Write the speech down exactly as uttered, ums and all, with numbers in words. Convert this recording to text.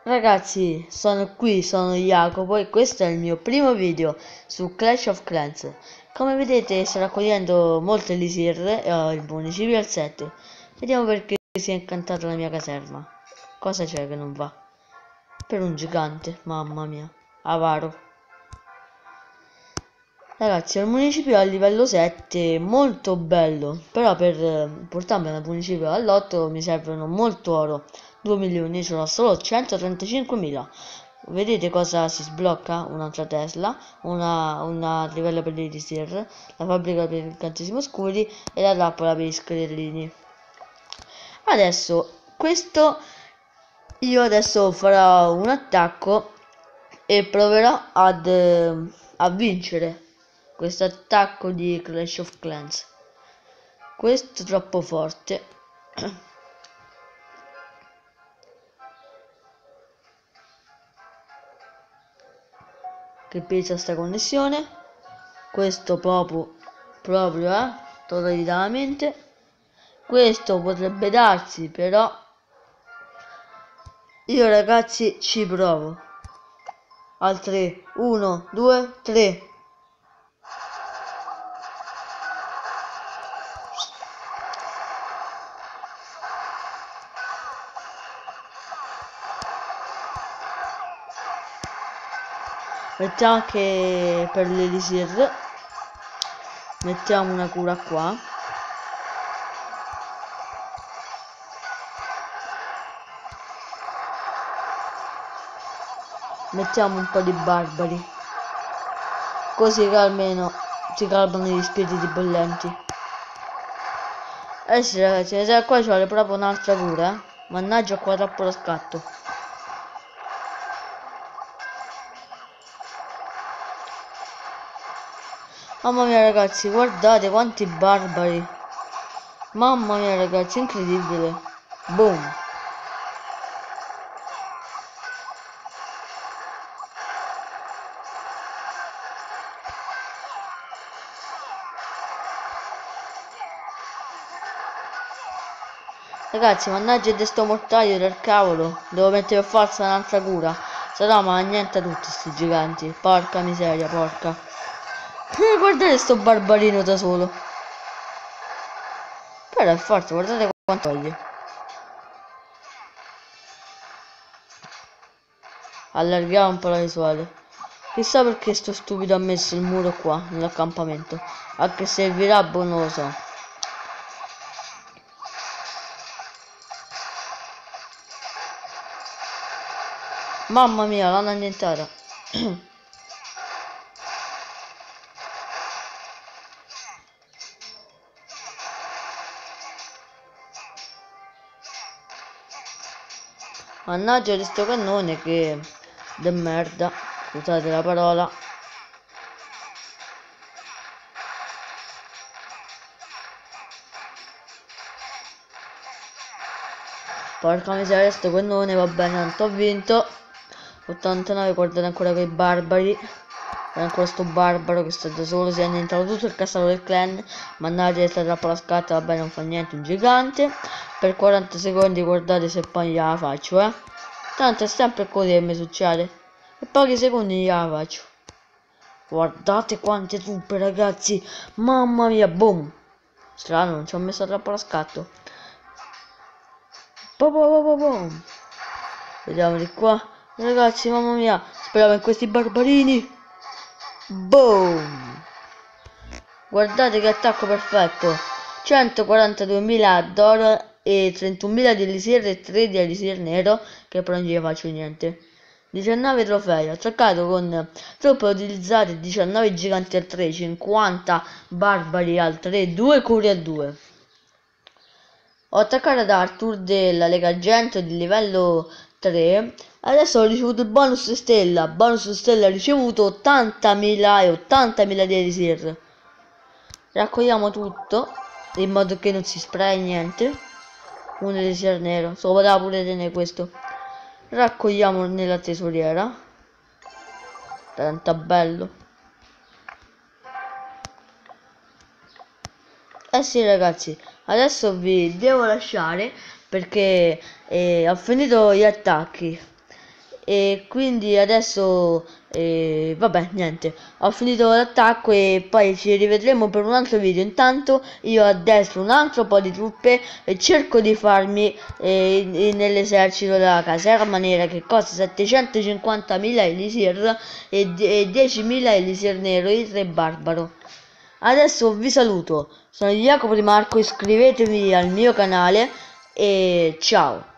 Ragazzi, sono qui, sono Jacopo e questo è il mio primo video su Clash of Clans. Come vedete sto raccogliendo molte elisir e ho il municipio al sette. Vediamo perché si è incantata la mia caserma. Cosa c'è che non va? Per un gigante, mamma mia, avaro. Ragazzi, il municipio è a livello sette, molto bello, però per eh, portarmi dal municipio all'otto mi servono molto oro, due milioni, io ce l'ho solo centotrentacinquemila. Vedete cosa si sblocca? Un'altra Tesla, una, una livello per l'Elisir, la fabbrica per incantesimi oscuri e la trappola per gli scheletrini. Adesso, questo, io adesso farò un attacco e proverò ad, eh, a vincere questo attacco di Clash of Clans. Questo è troppo forte. Che pesa sta connessione. Questo proprio proprio eh totalitamente. Questo potrebbe darsi, però io ragazzi ci provo. Al tre, uno, due, tre. Mettiamo anche per l'elisir, mettiamo una cura qua. Mettiamo un po' di barbari, così che almeno si calmano gli spiriti bollenti. Eh sì ragazzi, se qua ci vuole proprio un'altra cura, eh. Mannaggia qua troppo lo scatto. Mamma mia ragazzi, guardate quanti barbari. Mamma mia ragazzi, incredibile. Boom. Ragazzi, mannaggia di sto mortaio del cavolo. Devo mettere per forza un'altra cura. Se no ma niente a tutti sti giganti. Porca miseria, porca. Eh, guardate sto barbarino da solo. Però è forte, guardate quanto toglie. Allarghiamo un po' la visuale. Chissà perché sto stupido ha messo il muro qua, nell'accampamento. A che servirà, boh, non lo so. Mamma mia, l'hanno annientata. Mannaggia di sto cannone che... de merda. Scusate la parola. Porca miseria, sto cannone, va bene, tanto ho vinto. ottantanove, guardate ancora quei barbari. Guardate ancora sto barbaro che sta da solo, si è annientato tutto il castello del clan. Mannaggia, è stata troppo la scatta, va bene, non fa niente, un gigante. Per quaranta secondi, guardate se poi gliela faccio, eh. Tanto è sempre così che mi succede. E pochi secondi gliela faccio. Guardate quante truppe, ragazzi. Mamma mia, boom. Strano, non ci ho messo troppo la scatto. Boom, boom, boom, boom. Vediamo di qua. Ragazzi, mamma mia, speriamo in questi barbarini. Boom! Guardate che attacco perfetto. centoquarantaduemila d'oro e trentunomila di elisir e tre di elisir nero, che però non gli faccio niente. diciannove trofei, ho attaccato con truppe utilizzate, diciannove giganti al tre, cinquanta barbari al tre, due curi al due. Ho attaccato da Arthur della Lega cento di livello tre. Adesso ho ricevuto il bonus stella. Bonus stella ricevuto ottantamila e ottantamila di elisir. Raccogliamo tutto in modo che non si spray niente. Un elisir nero. So, poteva pure tenere questo. Raccogliamo nella tesoriera. Tanto bello. Eh sì ragazzi, adesso vi devo lasciare perché eh, ho finito gli attacchi. e quindi adesso eh, vabbè, niente, ho finito l'attacco e poi ci rivedremo per un altro video. Intanto io addestro un altro po' di truppe e cerco di farmi eh, nell'esercito della caserma nera, che costa settecentocinquantamila elisir e, e diecimila elisir nero, il re barbaro. Adesso vi saluto, sono Jacopo Di Marco, iscrivetevi al mio canale e ciao.